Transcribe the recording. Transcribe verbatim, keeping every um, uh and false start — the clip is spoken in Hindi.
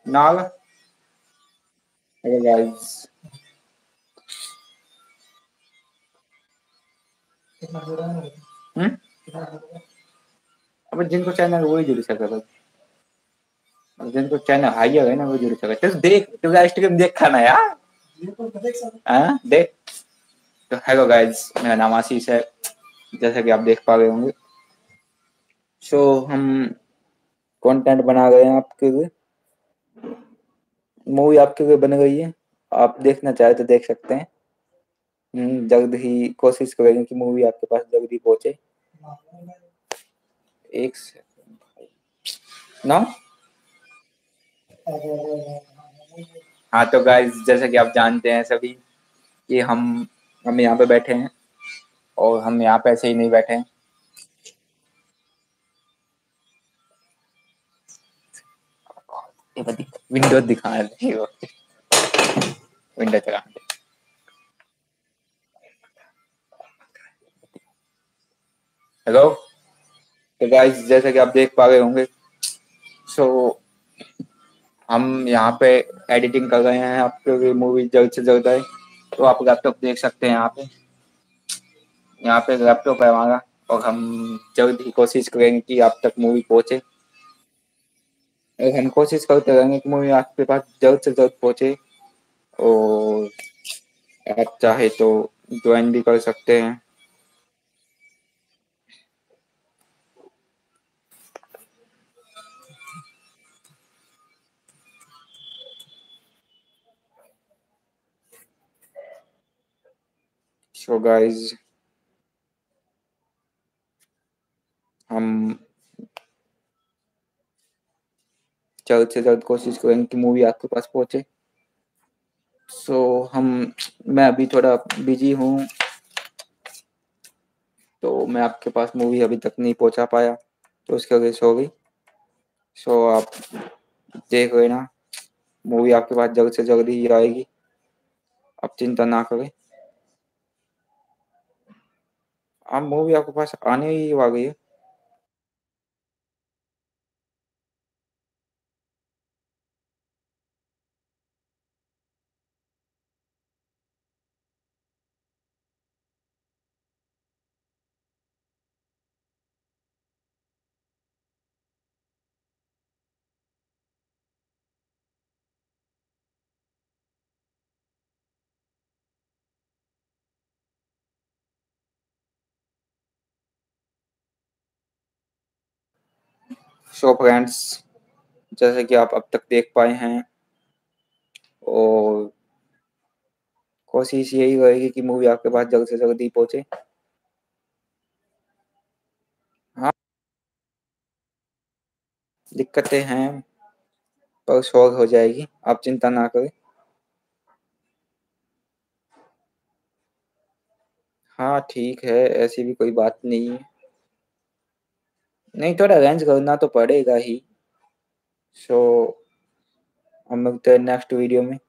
नाल हेलो गाइस। हम्म अब जिनको चैनल वही जुड़ सकता, जिनको चैनल हाई है ना वो जुड़ सकता। तो देख तू स्ट्रीम देख खाना यार, हाँ देख। तो हेलो गाइस, मेरा नाम आशीष है, जैसा कि आप देख पा रहे होंगे। सो हम कंटेंट बना रहे हैं आपके लिए, मूवी आपके लिए बन गई है। आप देखना चाहे तो देख सकते हैं। हम्म, जल्द ही कोशिश करेंगे कि मूवी आपके पास जल्द ही पहुंचे। एक सेकंड ना। हाँ तो गाइस, जैसा कि आप जानते हैं सभी कि हम हम यहाँ पे बैठे हैं, और हम यहाँ पे ऐसे ही नहीं बैठे हैं। विंडो दिखा रहे हो, विंडो चला। हेलो। तो गाइस, जैसा कि आप देख पा रहे होंगे, सो हम यहाँ पे एडिटिंग कर रहे हैं आपके लिए, मूवी जल्द से जल्द आए। तो आप लैपटॉप देख सकते हैं यहाँ पे, यहाँ पे लैपटॉप है हमारा, और हम जल्द ही कोशिश करेंगे कि आप तक मूवी पहुंचे। और हम कोशिश करते रहेंगे कि मूवी आपके पास जल्द से जल्द पहुंचे। और आप चाहे तो ज्वाइन भी कर सकते हैं। सो गाइस, हम जल्द से जल्द कोशिश करेंगे कि मूवी आपके पास पहुंचे। सो हम मैं अभी थोड़ा बिजी हूँ, तो मैं आपके पास मूवी अभी तक नहीं पहुंचा पाया, तो उसके वजह से हो गई। सो आप देख लेना, मूवी आपके पास जल्द से जल्द ही आएगी, आप चिंता ना करें। आप मूवी आपके पास आने ही वाली है। सो फ्रेंड्स, जैसे कि आप अब तक देख पाए हैं, और कोशिश यही रहेगी कि मूवी आपके पास जल्द से जल्द ही पहुंचे। हाँ, दिक्कतें हैं, पर सॉल्व हो जाएगी, आप चिंता ना करें। हाँ ठीक है, ऐसी भी कोई बात नहीं है। नहीं, थोड़ा अरेंज करना तो पड़ेगा ही। सो हम मिलते हैं नेक्स्ट वीडियो में।